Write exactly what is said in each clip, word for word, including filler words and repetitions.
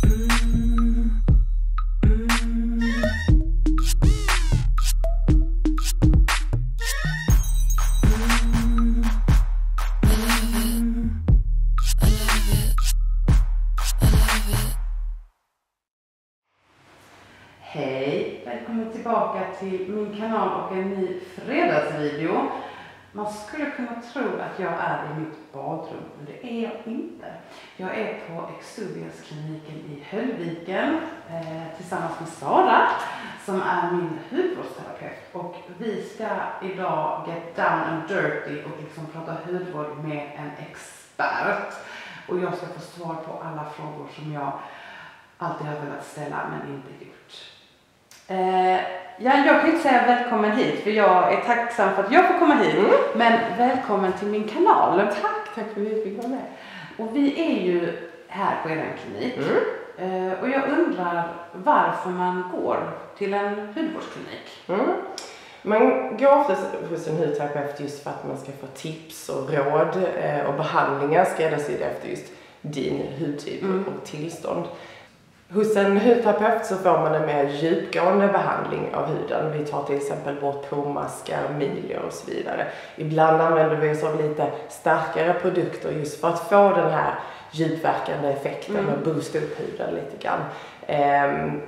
Hej, välkommen tillbaka till min kanal och en ny fredagsvideo. Man skulle kunna tro att jag är i mitt badrum, men det är jag inte. Jag är på Exuvias-kliniken i Höllviken eh, tillsammans med Sara som är min hudvårdsterapeut. Och vi ska idag get down and dirty och liksom prata hudvård med en expert. Och jag ska få svar på alla frågor som jag alltid har velat ställa men inte gjort. Eh, ja, jag kan inte säga välkommen hit för jag är tacksam för att jag får komma hit. Mm. Men välkommen till min kanal. Tack, tack för att vi fick vara med. Och vi är ju här på er klinik. Mm. Eh, och jag undrar varför man går till en hudvårdsklinik. Mm. Man går ofta hos en hudterapeut just för att man ska få tips och råd eh, och behandlingar skräddarsydda efter just din hudtyp mm. och tillstånd. Hos en hudterapeut så får man en mer djupgående behandling av huden. Vi tar till exempel bort pormaskar, milier och så vidare. Ibland använder vi oss av lite starkare produkter just för att få den här djupverkande effekten mm. och boosta upp huden lite grann. Um,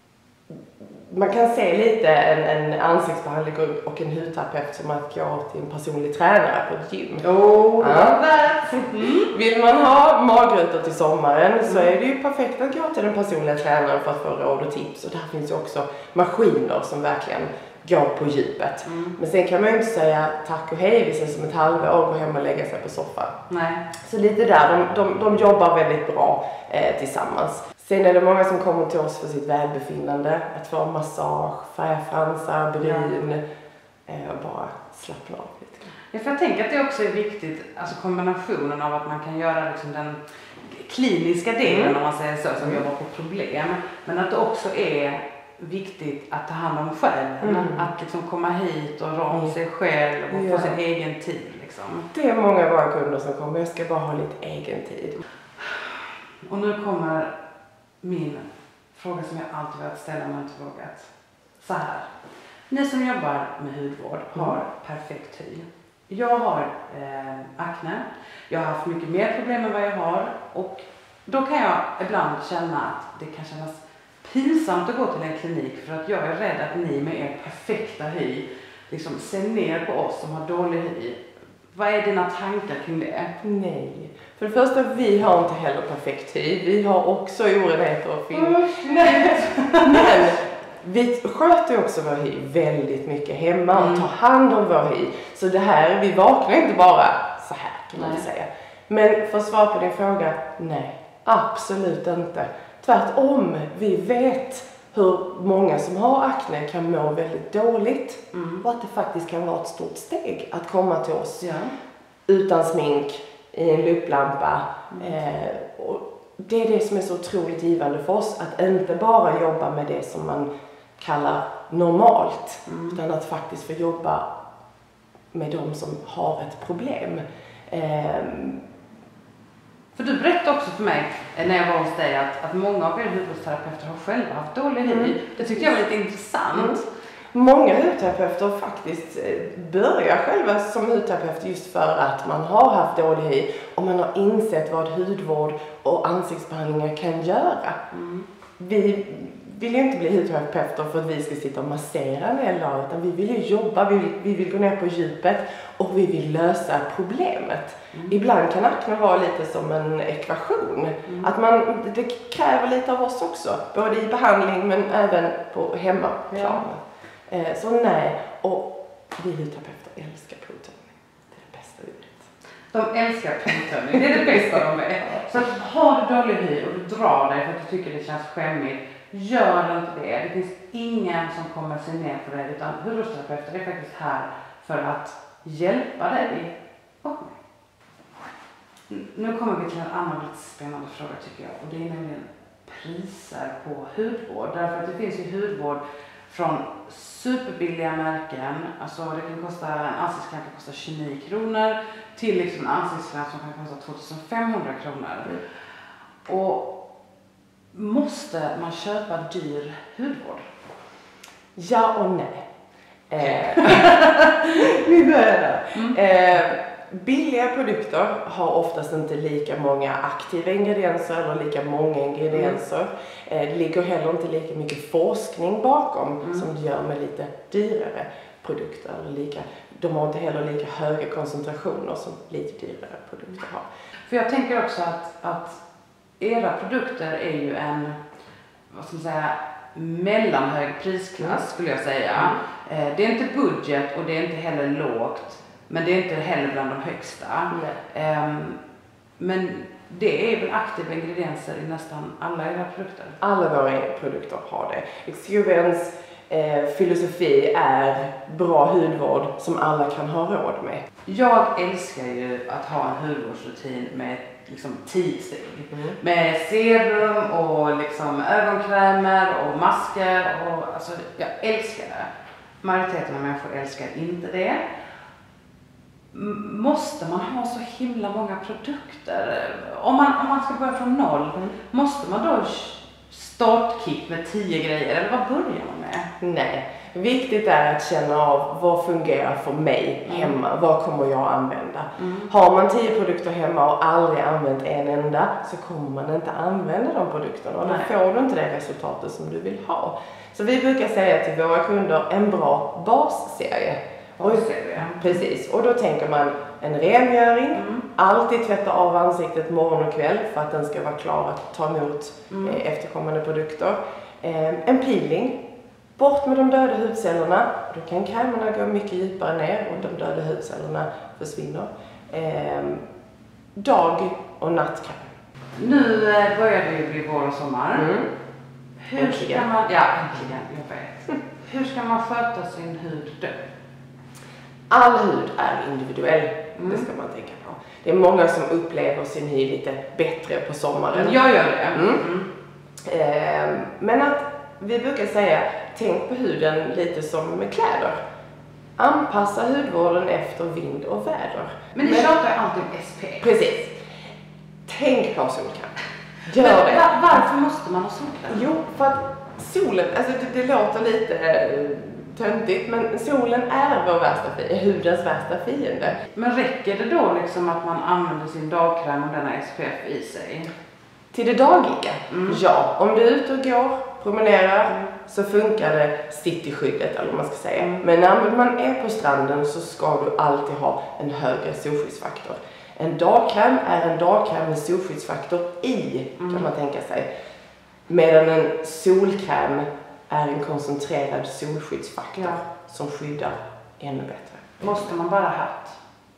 Man kan se lite en, en ansiktsbehandling och en hudterapeut som att gå till en personlig tränare på ett gym. Oh, ja. mm. Vill man ha magrutor till sommaren mm. så är det ju perfekt att gå till den personliga tränaren för att få råd och tips. Och där finns ju också maskiner som verkligen går på djupet. Mm. Men sen kan man ju inte säga tack och hej, vi ses om ett halvår och gå hem och lägga sig på soffan. Nej. Så lite där, de, de, de jobbar väldigt bra eh, tillsammans. Sen är det många som kommer till oss för sitt välbefinnande. Att få massage, färga fransar, bryn ja. eh, och bara slappna av lite. Ja, för jag tänker att det också är viktigt, alltså kombinationen av att man kan göra liksom den kliniska delen mm. om man säger så, som mm. jobbar på problem. Men att det också är viktigt att ta hand om själv. Mm. Att liksom komma hit och rå om mm. sig själv och ja. få sin egen tid. Liksom. Det är många av våra kunder som kommer, jag ska bara ha lite egen tid. Och nu kommer min fråga som jag alltid velat ställa men inte vågat. Så här. Ni som jobbar med hudvård har mm. perfekt hy. Jag har eh, akne. Jag har haft mycket mer problem än vad jag har. Och då kan jag ibland känna att det kan kännas pinsamt att gå till en klinik. För att jag är rädd att ni med er perfekta hy liksom ser ner på oss som har dålig hy. Vad är dina tankar kring det? Nej. För det första, vi har inte heller perfekt hy. Vi har också orenheter och film. Mm, nej. Men vi sköter också vår hy väldigt mycket hemma och tar hand om vår hy. Så det här, vi vaknar inte bara så här kan man nej. säga. Men för att svara på din fråga, nej, absolut inte. Tvärtom, vi vet hur många som har akne kan må väldigt dåligt. Mm. Och att det faktiskt kan vara ett stort steg att komma till oss ja. utan smink, i en lupplampa. Mm. Eh, och det är det som är så otroligt givande för oss. Att inte bara jobba med det som man kallar normalt. Mm. Utan att faktiskt få jobba med de som har ett problem. Eh, För du berättade också för mig när jag var hos dig att, att många av er hudvårdsterapeuter har själva haft dålig hy. Mm. Det tyckte jag var lite intressant. Mm. Många hudterapeuter faktiskt börjar själva som hudterapeut just för att man har haft dålig hy och man har insett vad hudvård och ansiktsbehandlingar kan göra. Mm. Vi vill ju inte bli hudterapeuter för att vi ska sitta och massera en hel dag, utan vi vill ju jobba, vi vill, vi vill gå ner på djupet och vi vill lösa problemet. Mm. Ibland kan akne vara lite som en ekvation. Mm. Att man, det kräver lite av oss också, både i behandling men även på hemmaplan. Ja. Så nej, och vi hudterapeuter älskar provtömning. Det är det bästa vi vet. De älskar provtömning, det är det bästa de vet. Så har du dålig hy och du drar dig för att du tycker det känns skämmigt, gör inte det. Det finns ingen som kommer se ner på dig, utan hudvårdsterapeuter är faktiskt här för att hjälpa dig och mig. Nu kommer vi till en annan lite spännande fråga tycker jag, och det är nämligen priser på hudvård. Därför att det finns ju hudvård från superbilliga märken, alltså det kan kosta, en ansiktskräm kan kosta tjugonio kronor till liksom en ansiktskräm som kan kosta tvåtusen femhundra kronor. Mm. Och måste man köpa dyr hudvård? Ja och nej. Eh, vi börjar mm. eh, Billiga produkter har oftast inte lika många aktiva ingredienser eller lika många ingredienser. Mm. Eh, det ligger heller inte lika mycket forskning bakom mm. som det gör med lite dyrare produkter. Eller lika, de har inte heller lika höga koncentrationer som lite dyrare produkter har. För jag tänker också att, att era produkter är ju en, vad ska man säga, mellanhög prisklass mm. skulle jag säga. Mm. Eh, det är inte budget och det är inte heller lågt. Men det är inte heller bland de högsta. Eh, men det är väl aktiva ingredienser i nästan alla era produkter? Alla våra produkter har det. Exuvens eh, filosofi är bra hudvård som alla kan ha råd med. Jag älskar ju att ha en hudvårdsrutin med liksom tio steg. Mm. Med serum och liksom ögonkrämer och masker. Och, alltså, jag älskar det. Majoriteten av människor älskar inte det. M- måste man ha så himla många produkter? Om man, om man ska börja från noll, mm. måste man då startkit med tio grejer? Eller vad börjar man med? Nej. Viktigt är att känna av vad fungerar för mig mm. hemma. Vad kommer jag använda? Mm. Har man tio produkter hemma och aldrig använt en enda så kommer man inte använda de produkterna. Och då får du inte det resultatet som du vill ha. Så vi brukar säga till våra kunder en bra basserie. Basserie. Precis. Och då tänker man en rengöring. Mm. Alltid tvätta av ansiktet morgon och kväll för att den ska vara klar att ta emot mm. eh, efterkommande produkter. Eh, en peeling. Bort med de döda hudcellerna. Då kan krämerna gå mycket djupare ner och de döda hudcellerna försvinner. Eh, dag- och nattkräm. Nu eh, börjar det ju bli vår och sommar. Mm. Hur äntligen. ska man, ja äntligen, jag vet. Hur ska man sköta sin hud då? All hud är individuell, mm. det ska man tänka på. Det är många som upplever sin hy lite bättre på sommaren. Jag gör det. Mm. Mm. Eh, men att vi brukar säga, tänk på huden lite som med kläder. Anpassa hudvården efter vind och väder. Men ni tjatar alltid om S P F. Precis. Tänk på solkräm. Gör Men, det. var, varför måste man ha solkräm? Jo, för att solen, alltså det, det låter lite eh, töntigt, men solen är vår värsta fiende, hudens värsta fiende. Men räcker det då liksom att man använder sin dagkräm och den har S P F i sig? Till det dagliga? Mm. Ja, om du är ute och går, promenerar, mm. så funkar det cityskyddet eller vad man ska säga. Mm. Men när man är på stranden så ska du alltid ha en högre solskyddsfaktor. En dagkräm är en dagkräm med solskyddsfaktor i, mm. kan man tänka sig. Medan en solkräm är en koncentrerad solskyddsfaktor ja. som skyddar ännu bättre. Måste man bara ha hatt?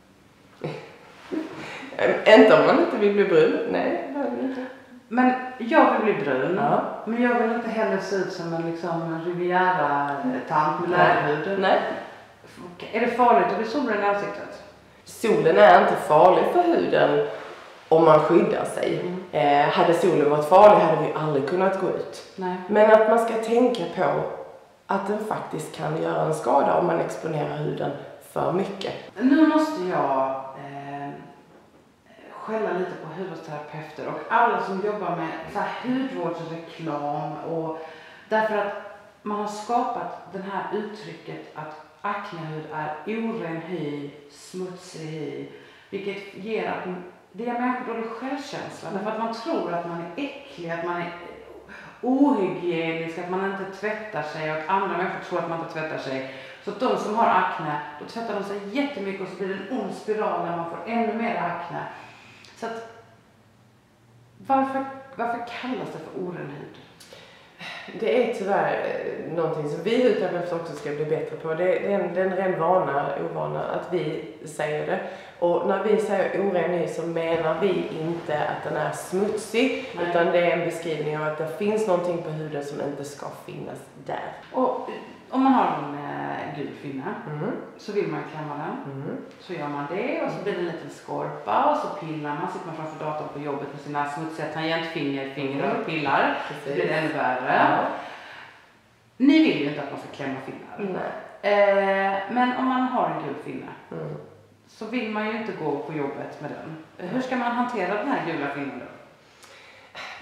Inte om man inte vill bli brun. Nej, det vill inte. Men jag vill bli brun. Ja. Men jag vill inte heller se ut som en liksom Riviera-tant med lärhud. Nej. Är det farligt att bli solbränd i ansiktet? Solen är inte farlig för huden om man skyddar sig. Mm. Eh, hade solen varit farlig hade vi aldrig kunnat gå ut. Nej. Men att man ska tänka på att den faktiskt kan göra en skada om man exponerar huden för mycket. Nu måste jag eh, skälla lite på hudvårdsterapeuter och alla som jobbar med så här hudvårdsreklam. Och därför att man har skapat det här uttrycket att aknehud är oren hy, smutsig hy. Vilket ger att det ger människor dålig självkänsla. Därför att man tror att man är äcklig, att man är ohygienisk, att man inte tvättar sig och att andra människor tror att man inte tvättar sig. Så att de som har akne, då tvättar de sig jättemycket och så blir det en ond spiral när man får ännu mer akne. Så att varför, varför kallas det för oren hud? Det är tyvärr någonting som vi hudterapeuter också ska bli bättre på. Det är en, det är en ren vana, ovana att vi säger det. Och när vi säger oren hy så menar vi inte att den är smutsig. Nej. Utan det är en beskrivning av att det finns någonting på huden som inte ska finnas där. Och om man har en äh, gul finna mm. så vill man klämma den. Mm. Så gör man det och så blir det en liten skorpa och så pillar man. Sitter man framför datorn på jobbet med sina smutsiga tangentfinger fingrar mm. och pillar. Precis. Så blir det ännu värre. Ja. Ni vill ju inte att man ska klämma finnar. Nej. Eh, men om man har en gul finna mm. så vill man ju inte gå på jobbet med den. Hur ska man hantera den här gula finnan då?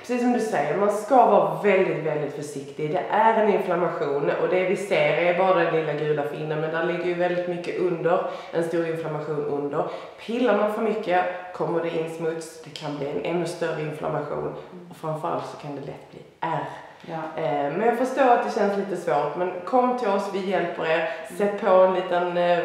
precis som du säger, man ska vara väldigt, väldigt försiktig. Det är en inflammation och det vi ser är bara den lilla gula finnen, men där ligger ju väldigt mycket under, en stor inflammation under. Pillar man för mycket kommer det in smuts, det kan bli en ännu större inflammation och framförallt så kan det lätt bli ärr. Ja. Eh, men jag förstår att det känns lite svårt, men kom till oss, vi hjälper er. Sätt på en liten eh,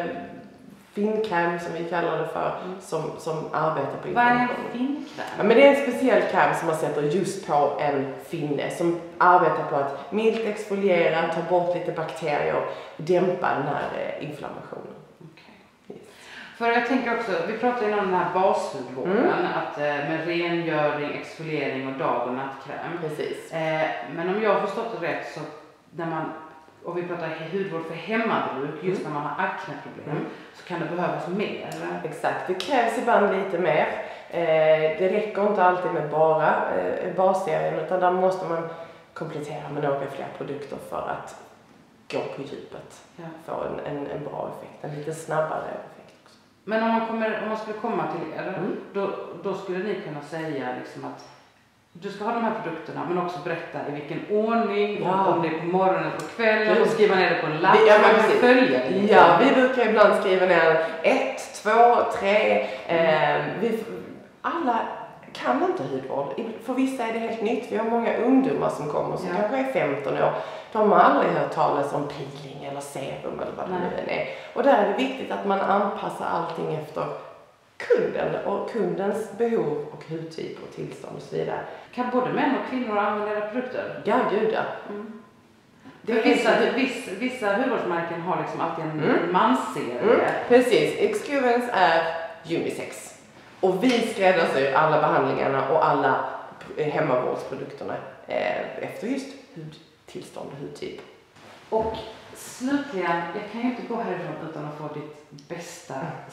finkräm som vi kallar det för, mm. som, som arbetar på inflammation. Vad är en finkräm? Ja, men det är en speciell kräm som man sätter just på en finne som arbetar på att milt exfoliera, ta bort lite bakterier och dämpa den här eh, inflammationen. Okay. Yes. För jag tänker också, vi pratar ju om den här bashudvården, mm. att, eh, med rengöring, exfoliering och dag- och nattkräm. Precis. Eh, men om jag har förstått det rätt så när man, och vi pratar hudvård för hemmabruk, just mm. när man har akneproblem, mm. så kan det behövas mer. Eller? Exakt, det krävs ibland lite mer. Eh, det räcker inte alltid med bara eh, basserien, utan där måste man komplettera med några fler produkter för att gå på djupet. Ja. Få en, en, en bra effekt, en lite snabbare effekt också. Men om man, kommer, om man skulle komma till er, mm. då, då skulle ni kunna säga liksom att du ska ha de här produkterna, men också berätta i vilken ordning, ja. om det är på morgonen eller på kvällen, och skriva ner det på en lapp. Ja, man kan följa det. Ja, vi brukar ibland skriva ner ett, två, tre. Eh, vi, alla kan inte hudvård. För vissa är det helt nytt. Vi har många ungdomar som kommer som ja. kanske är femton år. De har aldrig hört talas om peeling eller serum eller vad det nu är. Och där är det viktigt att man anpassar allting efter kunden och kundens behov och hudtyp och tillstånd och så vidare. Kan både män och kvinnor använda era produkter? Ja, gud ja. Mm. Det är vissa, vissa, vissa hudvårdsmärken har liksom alltid en mm. mansserie. Mm. Precis, Excuvence är unisex. Och vi skräddarsyr alla behandlingarna och alla hemmavårdsprodukterna eh, efter just hudtillstånd och hudtyp. Och slutligen, jag kan ju inte gå härifrån utan att få ditt bästa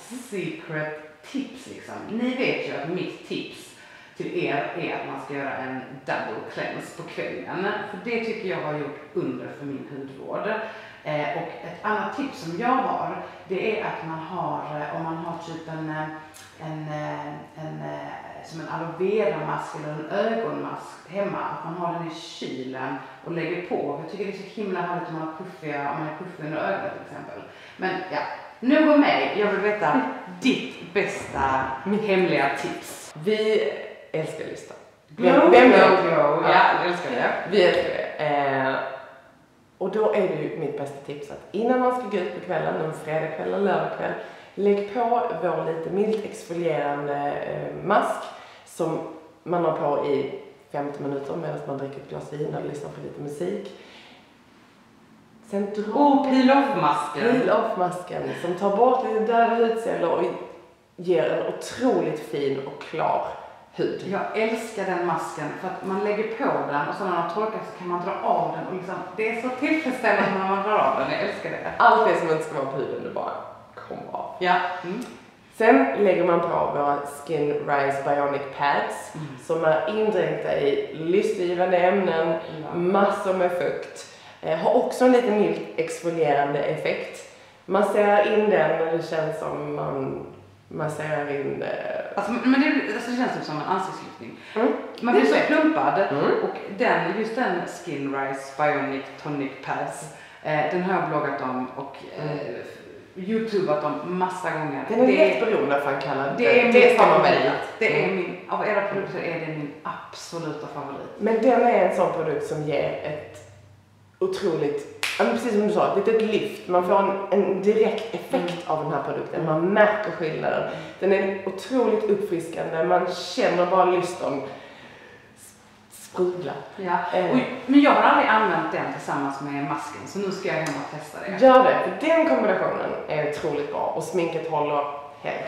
secret tips liksom. Ni vet ju att mitt tips till er är att man ska göra en double cleanse på kvällen. För det tycker jag har gjort under för min hudvård. Eh, och ett annat tips som jag har, det är att man har, om man har typ en, en, en, en som en aloe vera mask eller en ögonmask hemma, att man har den i kylen och lägger på. Jag tycker det är så himla härligt om man har puffiga, om man är puffig under ögonen till exempel. Men ja, nu om mig, jag vill veta ditt bästa hemliga tips. Vi älskar listan. Vem, vem, vem ja, ja, jag älskar det. Vi älskar det. Eh, och då är det ju mitt bästa tips att innan man ska gå ut på kvällen, en fredagkväll eller lördagkväll, lägg på vår lite milt exfolierande eh, mask som man har på i femtio minuter medan man dricker ett glas vin eller lyssnar på lite musik. Sen dra oh, peel-off-masken. Peel-off-masken som tar bort lite döda hudceller och ger en otroligt fin och klar hud. Jag älskar den masken för att man lägger på den och så när man har torkat så kan man dra av den och liksom, det är så tillfredsställande när man drar av den. Jag älskar det. Allt det som inte ska vara på huden, det bara kommer av. Ja. Mm. Sen lägger man på våra Skin Rise Bionic Pads mm. som är indränkta i lystgivande ämnen, mm. massor med fukt. Eh, har också en lite mild exfolierande effekt. Masserar in den när det känns som man masserar in det. Alltså, men det, alltså, det känns typ som en ansiktslyftning. Mm. Man blir så det. plumpad Mm. och den, just den Skin Rise Bionic Tonic Pads, eh, den har jag bloggat om och mm. eh, youtubat om massa gånger. Den är helt beroendeframkallad. Det är det min favorit. Det är mm. min, av era produkter är det min absoluta favorit. Men den är en sån produkt som ger ett otroligt, precis som du sa, ett litet lyft. Man får en, en direkt effekt mm. av den här produkten. Man märker skillnaden. Den är otroligt uppfriskande. Man känner bara lysten sprudla. Ja. Eh. Och, men jag har aldrig använt den tillsammans med masken, så nu ska jag hem och testa det. Gör det, för den kombinationen är otroligt bra och sminket håller helt.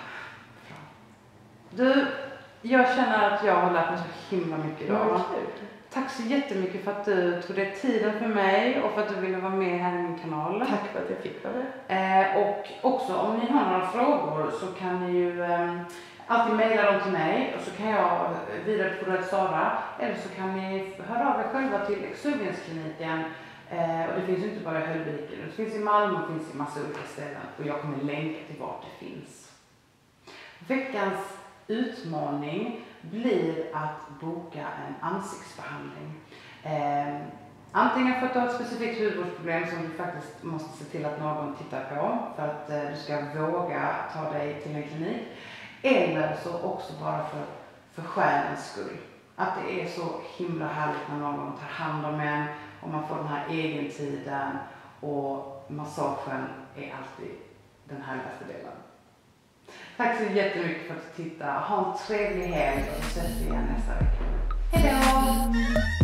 Du, jag känner att jag har lärt mig så himla mycket idag. Mm. Tack så jättemycket för att du tog dig tiden för mig och för att du ville vara med här i min kanal. Tack för att jag fick vara med. Eh, och också om ni har några frågor så kan ni ju eh, alltid mejla dem till mig och så kan jag vidarebefordra till Sara. Eller så kan ni höra av er själva till Exuvience-kliniken. Eh, och det finns ju inte bara i Höllviken. Det finns i Malmö och finns i massa olika ställen. Och jag kommer länka till vart det finns. Veckans utmaning blir att boka en ansiktsbehandling. Eh, antingen för att du har ett specifikt hudvårdsproblem som du faktiskt måste se till att någon tittar på för att eh, du ska våga ta dig till en klinik. Eller så också bara för, för själens skull. Att det är så himla härligt när någon tar hand om en och man får den här egentiden, och massagen är alltid den härligaste delen. Tack så jättemycket för att du tittade. Ha en trevlig helg och så ses vi igen nästa vecka. Hej då!